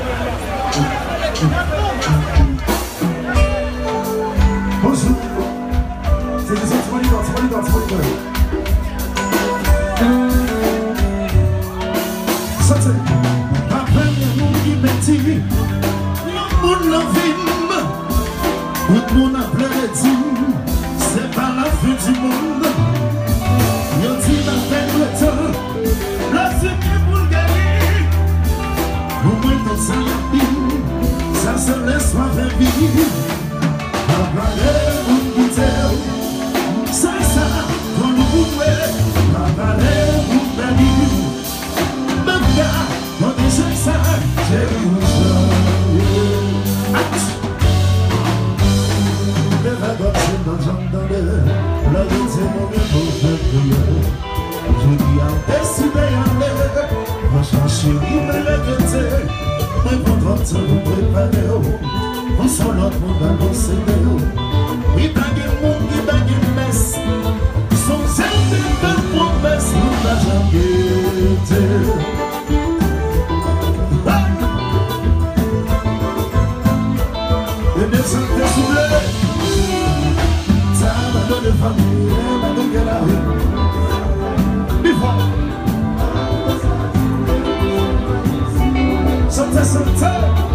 Bonjour. C'est des autres moniteurs, c'est moniteurs, c'est moniteurs. Santé. Après mon qui petit, le monde la vime. Tout le monde a plein de dîmes. C'est pas la fin du monde. Yo dit la fin de temps. La suite pour gagner. Au moins dans ça la vie. Ça se laisse pas faire vivre. Ça, quand nous pouvons, parler, vous bénir. Même gars, quand on sait ça, j'ai eu un les vagues, c'est dans le la vie, c'est mon bien pour faire prier. Je dis à décider, on chercher, il me l'a gâté. Mais pour votre vous préparez, on soit l'autre monde à l'océan. We bang it, we bang it, mess. Son certaines belles promesses, nous n'a jamais été. Et bien, ça te soulève. Ça va dans les familles, va dans la rue. Before. Santé, santé.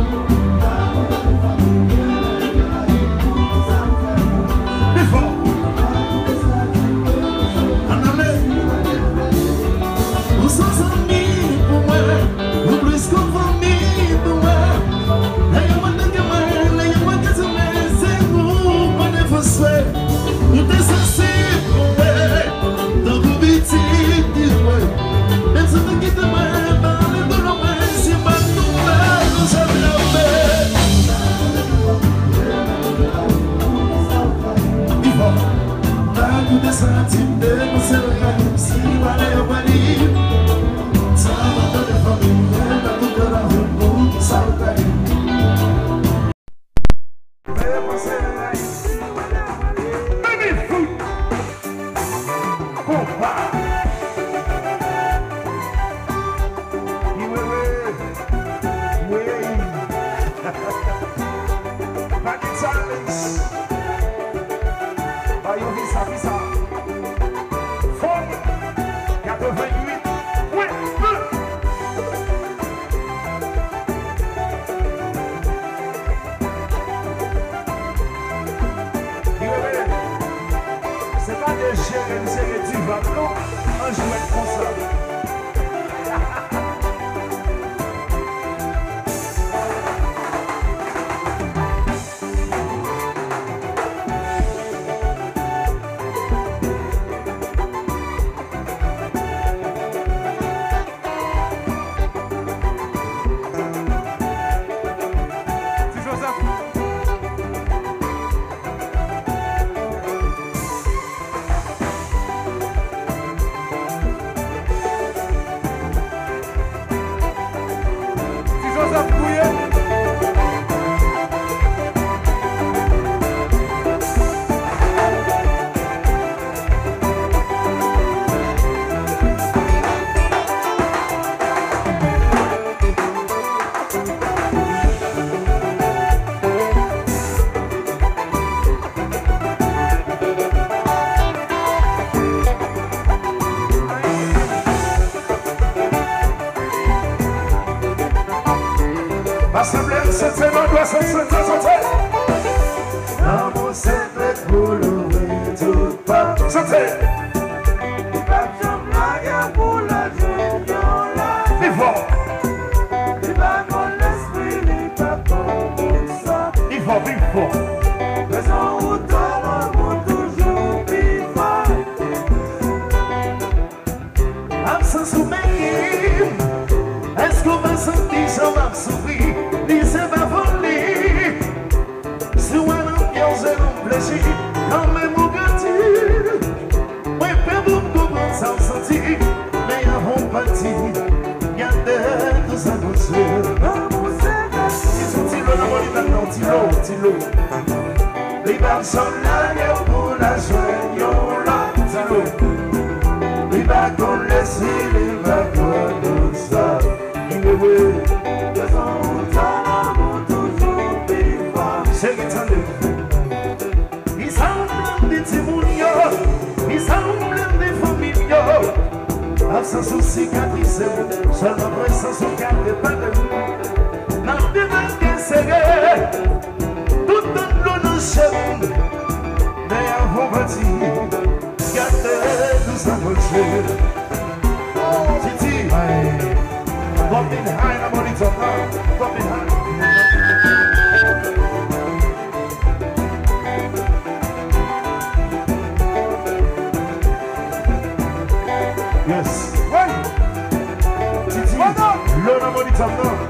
Les personnes là, pour la soigner, les wagons laissés, les wagons ça, il est vrai, sans souci cicatrisé, seulement sans son cœur dépendant. N'a pas de serré, tout le nous chèvre, mais avant parti, gardez nous avancer. Titi, drop in high, I'm on it up now, drop in high. Yes. Right. Titi. Learn about it up now.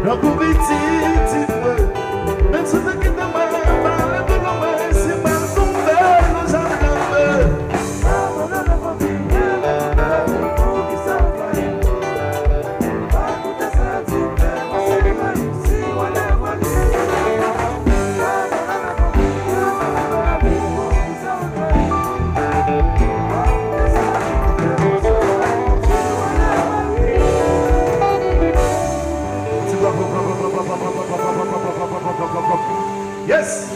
la petite, même si tu quittes ma balle, de l'homme, c'est pas ton père, nous avons Yes!